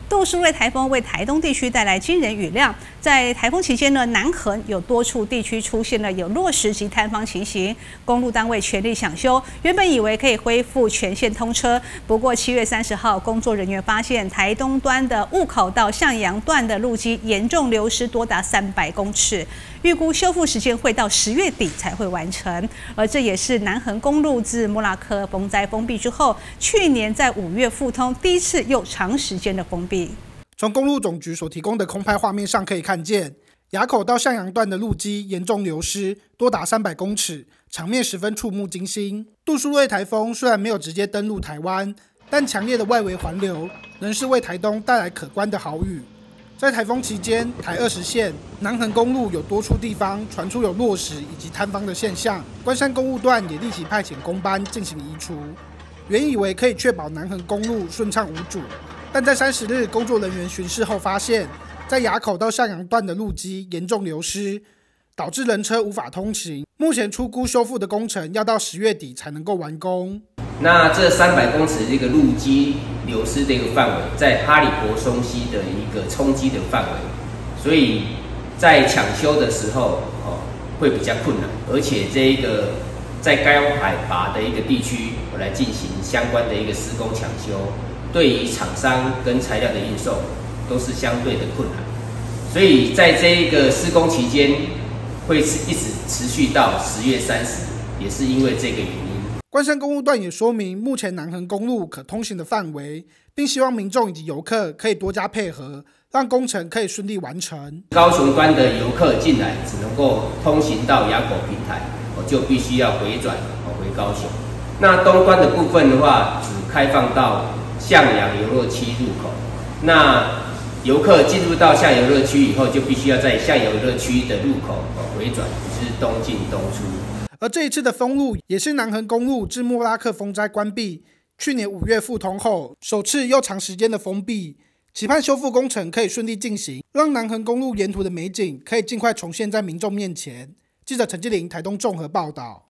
杜苏芮台风为台东地区带来惊人雨量，在台风期间呢，南横有多处地区出现了有落石及坍方情形，公路单位全力抢修，原本以为可以恢复全线通车，不过7月30号，工作人员发现台东端的雾口到向阳段的路基严重流失多达300公尺，预估修复时间会到10月底才会完成，而这也是南横公路自莫拉克风灾封闭之后，去年在5月复通第一次又长时间的封闭。 从公路总局所提供的空拍画面上可以看见，垭口到向阳段的路基严重流失，多达300公尺，场面十分触目惊心。杜苏芮台风虽然没有直接登陆台湾，但强烈的外围环流仍是为台东带来可观的好雨。在台风期间，台20线南横公路有多处地方传出有落石以及坍方的现象，关山公路段也立即派遣工班进行移除。原以为可以确保南横公路顺畅无阻，但在30日工作人员巡视后发现，在垭口到向阳段的路基严重流失，导致人车无法通行。目前初估修复的工程要到10月底才能够完工。 那这300公尺的一个路基流失的一个范围，在哈里伯松溪的一个冲击的范围，所以在抢修的时候会比较困难，而且这一个在高海拔的一个地区来进行相关的一个施工抢修，对于厂商跟材料的运送都是相对的困难，所以在这一个施工期间会一直持续到10月30日，也是因为这个原因。 关山公路段也说明目前南横公路可通行的范围，并希望民众以及游客可以多加配合，让工程可以顺利完成。 高雄端的游客进来只能够通行到垭口平台，就必须要回转回高雄。那东端的部分的话，只开放到向阳游乐区入口。那游客进入到向阳游乐区以后，就必须要在向阳游乐区的入口回转，就是东进东出。 而这一次的封路也是南横公路自莫拉克风灾关闭，去年5月复通后首次又长时间的封闭，期盼修复工程可以顺利进行，让南横公路沿途的美景可以尽快重现在民众面前。记者陈继麟台东综合报道。